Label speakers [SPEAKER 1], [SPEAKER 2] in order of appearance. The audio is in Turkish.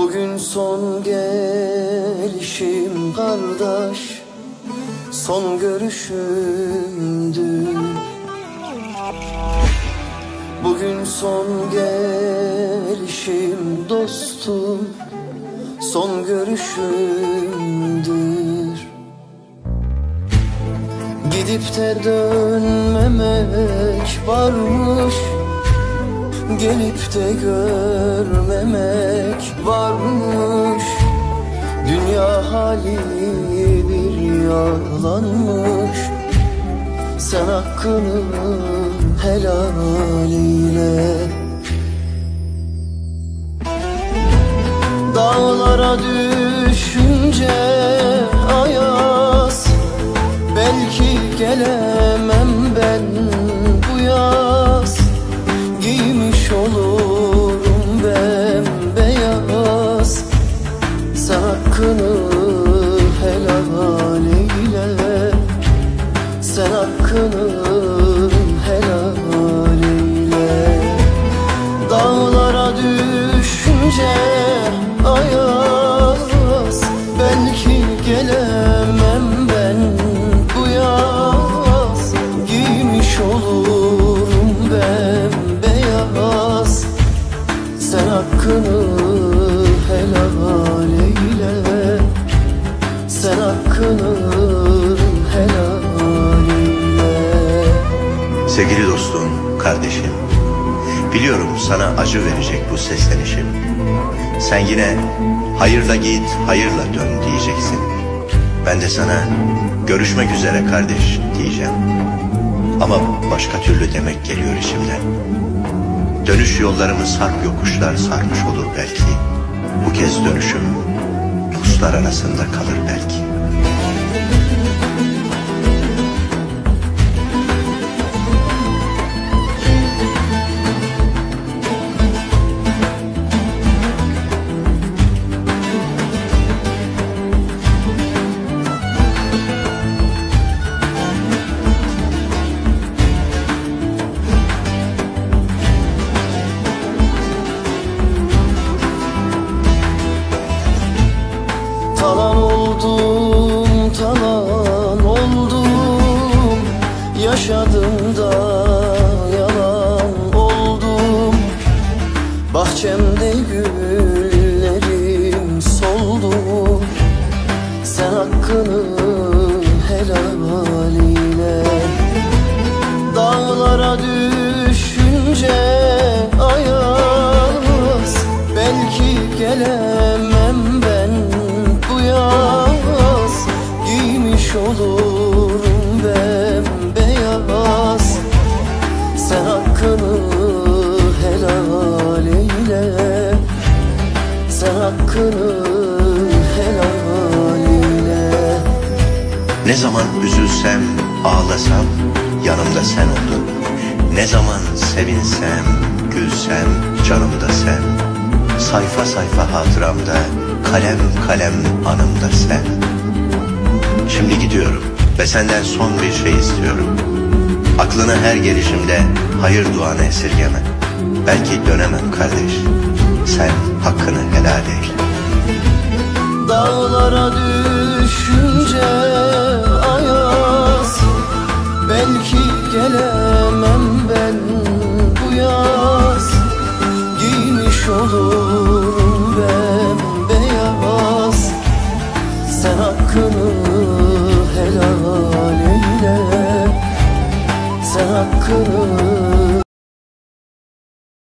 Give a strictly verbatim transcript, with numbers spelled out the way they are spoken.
[SPEAKER 1] Bugün son gelişim kardeş, son görüşümdü. Bugün son gelişim dostum, son görüşümdür. Gidip de dönmemek varmış, gelip de görmemek varmış. Dünya hali bir yalanmış, sen hakkını helal eyle. Dağlara düşünce ayaz, belki gelemem ben bu yaz. Giymiş olurum bembeyaz, sen hakkını helal eyle. Sen hakkını helal eyle. Dağlara düşünce ayaz, belki gelemem ben bu yaz. Giymiş olurum bembeyaz, sen hakkını helal eyle. Sen hakkını helal eyle.
[SPEAKER 2] Sevgili dostum, kardeşim, biliyorum sana acı verecek bu seslenişim. Sen yine hayırla git, hayırla dön diyeceksin. Ben de sana görüşmek üzere kardeş diyeceğim. Ama başka türlü demek geliyor içimden. Dönüş yollarımız sarp yokuşlar sarmış olur belki. Bu kez dönüşüm puslar arasında kalır belki.
[SPEAKER 1] Talan oldum, talan oldum, yaşadım da yalan oldum. Bahçemde güllerim soldu, sen hakkını helal eyle. Dağlara düşünce ayaz, belki gelemem ben bu yaz. Giymiş olurum bembeyaz, sen hakkını helal eyle. Sen hakkını helal eyle.
[SPEAKER 2] Ne zaman üzülsem, ağlasam yanımda sen oldun. Ne zaman sevinsem, gülsem canımda sen. Sayfa sayfa hatıramda, kalem kalem anımda sen. Şimdi gidiyorum ve senden son bir şey istiyorum. Aklına her gelişimde hayır duanı esirgeme. Belki dönemem kardeş, sen hakkını helal eyle.
[SPEAKER 1] Dağlara düşünce ayaz, belki gelemem ben bu yaz. Giymiş olurum bembeyaz, sen hakkını helal eyle. Sen hakkını